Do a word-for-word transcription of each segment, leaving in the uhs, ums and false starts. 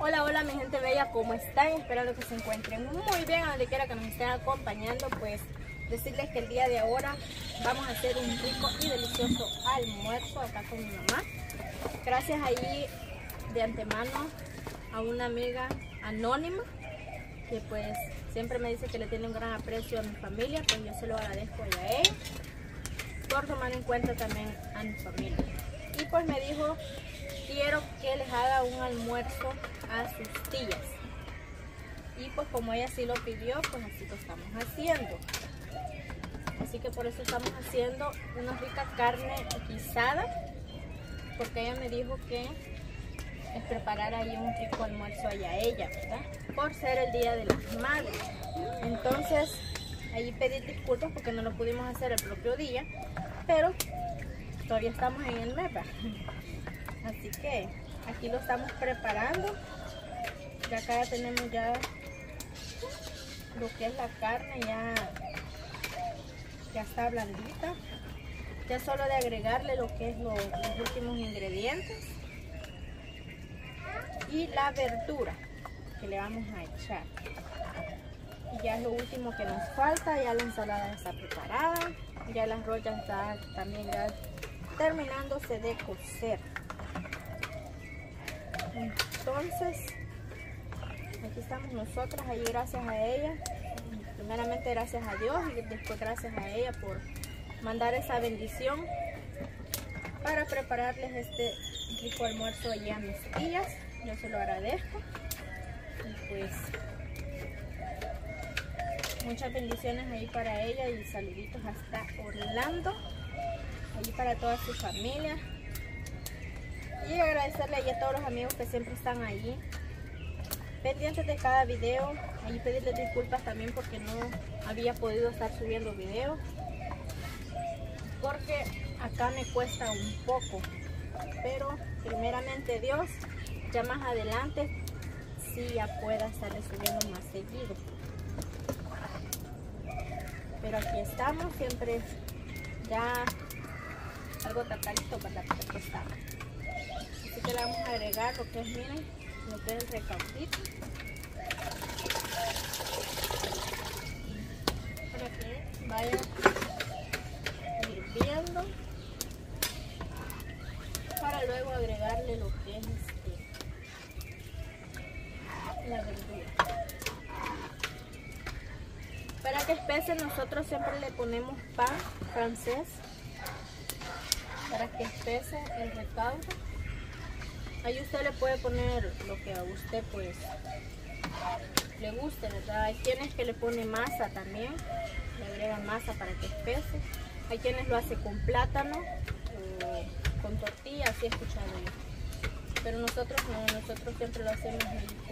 Hola, hola mi gente bella, ¿cómo están? Espero que se encuentren muy bien, a donde quiera que nos estén acompañando. Pues decirles que el día de ahora vamos a hacer un rico y delicioso almuerzo acá con mi mamá. Gracias ahí de antemano a una amiga anónima que pues siempre me dice que le tiene un gran aprecio a mi familia, pues yo se lo agradezco a ella por tomar en cuenta también a mi familia. Y pues me dijo, quiero que les haga un almuerzo a sus tías. Y pues como ella sí lo pidió, pues así lo estamos haciendo. Así que por eso estamos haciendo una rica carne guisada, porque ella me dijo que es preparar ahí un rico almuerzo allá a ella, ¿verdad? Por ser el Día de las Madres. Entonces, ahí pedí disculpas porque no lo pudimos hacer el propio día, pero todavía estamos en el mes, ¿verdad? Así que aquí lo estamos preparando. Ya acá ya tenemos ya lo que es la carne, ya, ya está blandita. Ya solo de agregarle lo que es lo, los últimos ingredientes y la verdura que le vamos a echar. Y ya es lo último que nos falta. Ya la ensalada está preparada, ya el arroz ya está también ya terminándose de cocer. Entonces aquí estamos nosotras, ahí gracias a ella, primeramente gracias a Dios y después gracias a ella por mandar esa bendición para prepararles este rico almuerzo allí a mis tías. Yo se lo agradezco y pues muchas bendiciones ahí para ella y saluditos hasta Orlando, ahí para toda su familia. Y agradecerle ahí a todos los amigos que siempre están allí pendientes de cada video. Ahí pedirles disculpas también porque no había podido estar subiendo videos, porque acá me cuesta un poco, pero primeramente Dios, ya más adelante sí ya pueda estar subiendo más seguido. Pero aquí estamos, siempre ya algo tratadito para la que está. Así que le vamos a agregar lo que es, miren, lo que es el recaudito, para que vaya hirviendo, para luego agregarle lo que es este, la verdura. Para que espese, nosotros siempre le ponemos pan francés para que espese el recaudo. Ahí usted le puede poner lo que a usted pues le guste, ¿verdad? Hay quienes que le ponen masa también, le agregan masa para que espese. Hay quienes lo hacen con plátano o con tortilla, así he escuchado yo. Pero nosotros no, nosotros siempre lo hacemos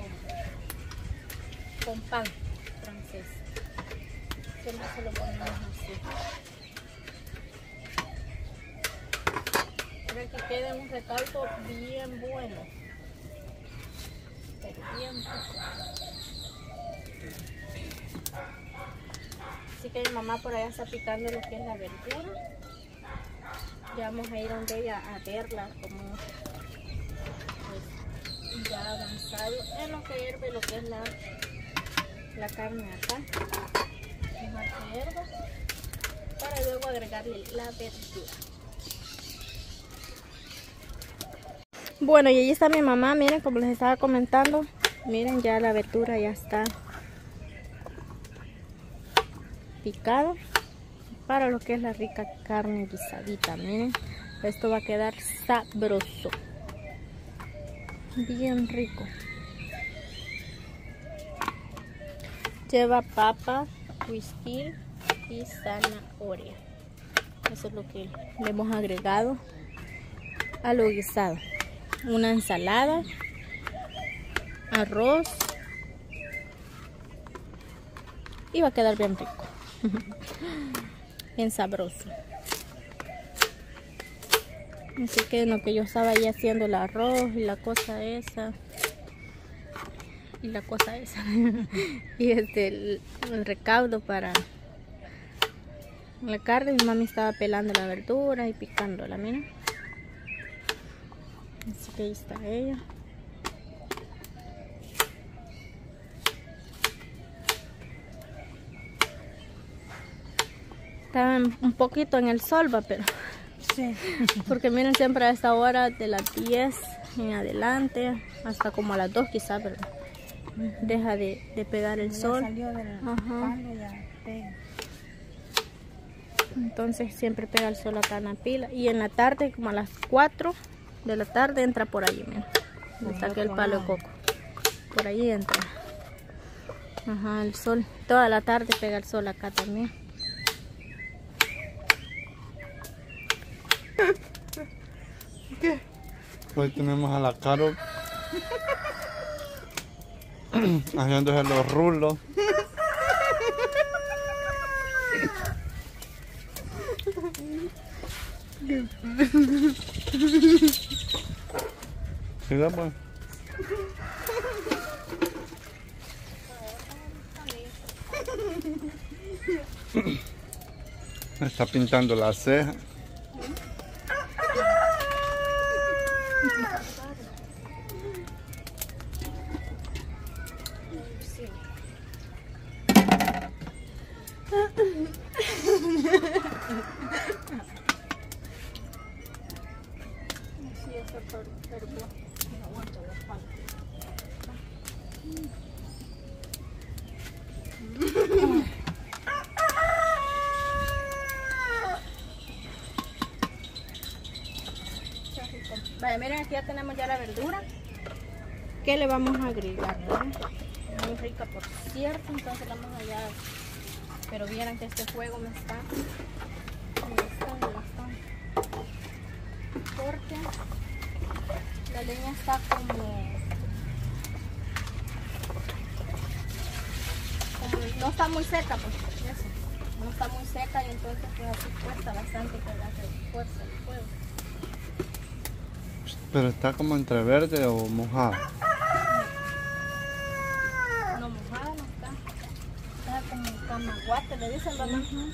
con, con pan francés. Siempre se lo ponemos así. Para que quede un recaudo bien bueno, pero bien rico. Así que mi mamá por allá está picando lo que es la verdura. Ya vamos a ir donde ella a verla como pues, ya ha avanzado en lo que hierve lo que es la, la carne acá. Dejar que hierva para luego agregarle la verdura. Bueno, y ahí está mi mamá, miren, como les estaba comentando, miren, ya la verdura ya está picada para lo que es la rica carne guisadita. Miren, esto va a quedar sabroso, bien rico. Lleva papa, whisky y zanahoria. Eso es lo que le hemos agregado a lo guisado. Una ensalada, arroz y va a quedar bien rico, bien sabroso. Así que en lo que yo estaba ahí haciendo el arroz y la cosa esa y la cosa esa y este el, el recaudo para la carne, mi mami estaba pelando la verdura y picándola, miren. Así que ahí está ella. Está un poquito en el sol, va, pero... Sí. Porque miren, siempre a esta hora de las diez en adelante, hasta como a las dos quizás, pero deja de, de pegar el Ya sol. salió del Ajá. palo, ya pega. Entonces siempre pega el sol acá en la pila. Y en la tarde, como a las cuatro de la tarde, entra por allí, miren. Donde está aquel palo de coco. Por ahí entra. Ajá, el sol. Toda la tarde pega el sol acá también. ¿Qué? Hoy tenemos a la Caro haciéndose los rulos. Siga pues. Está pintando la ceja. Vaya, miren, aquí ya tenemos ya la verdura. ¿Qué le vamos a agregar? ¿Miren? Muy rica, por cierto. Entonces la vamos allá. Pero vieran que este fuego me está... Me está devastando. Porque la leña está como... como no está muy seca, pues. Eso. No está muy seca y entonces pues así cuesta bastante que le hace fuerza el fuego. Pero está como entre verde o mojada. No, mojada no está. Está como camaguate, le dicen, ¿verdad? Uh-huh.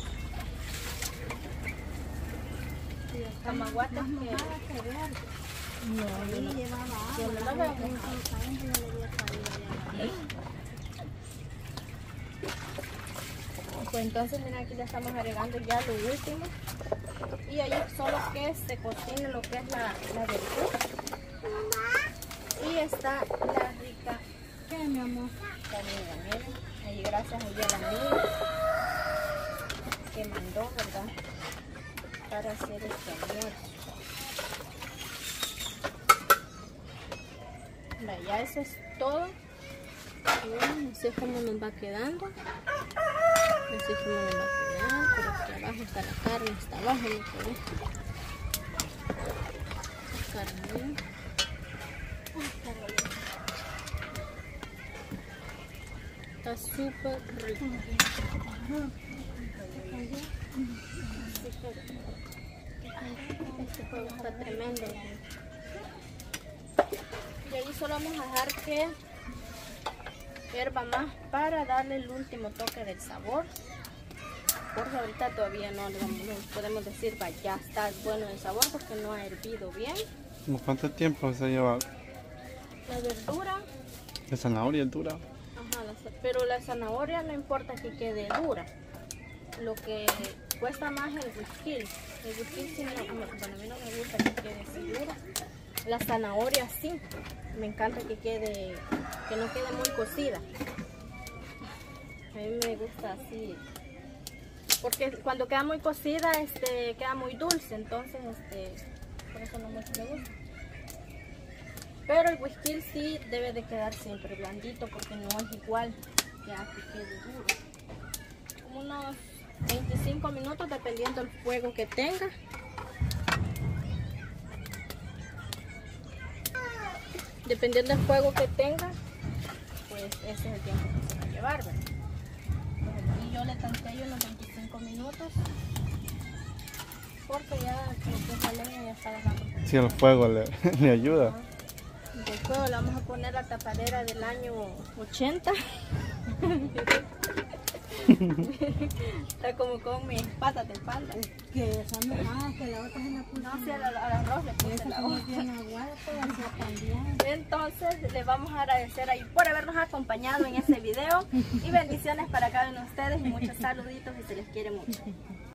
Sí, camaguate es que... No, yo no, yo no lo veo mojado. Pues entonces, miren, aquí le estamos agregando ya lo último. Y ahí solo que se cocine lo que es la, la verdura. Y está la rica. ¿Qué, mi amor? Comida, miren. Ahí gracias a ella la niña que mandó, ¿verdad? Para hacer este almuerzo. Vaya, ya eso es todo. Bueno, así es como nos va quedando. Así es como nos va a quedar. Pero aquí abajo está la carne, está abajo, ¿no? La carne. Está súper rico. Este juego está tremendo. Y ahí solo vamos a dejar que hierva más para darle el último toque del sabor. Porque ahorita todavía no, no podemos decir va, ya está bueno el sabor porque no ha hervido bien. ¿Cuánto tiempo se lleva? La verdura. La zanahoria es dura. Ajá, la, pero la zanahoria no importa que quede dura. Lo que cuesta más es el whisky. El whisky sí, no, bueno, a mí no me gusta que quede así dura. La zanahoria sí. Me encanta que quede, que no quede muy cocida. A mí me gusta así. Porque cuando queda muy cocida, este, queda muy dulce. Entonces, este, por eso no mucho me gusta. Pero el whisky sí debe de quedar siempre blandito porque no es igual que a que quede duro. Como unos veinticinco minutos dependiendo del fuego que tenga. Dependiendo del fuego que tenga, pues ese es el tiempo que se va a llevar, ¿verdad? Pues aquí yo le tanteé unos veinticinco minutos porque ya creo que esa leña ya está bajando. Si el fuego le, le ayuda. Ajá. El fuego le vamos a poner la tapadera del año ochenta. Está como con mis patas de panda. Que esa no más, que la otra es la punta. No, si al, al arroz le puse Esa la como otra. bien aguada, toda así también. Entonces les vamos a agradecer ahí por habernos acompañado en este video y bendiciones para cada uno de ustedes y muchos saluditos y se les quiere mucho.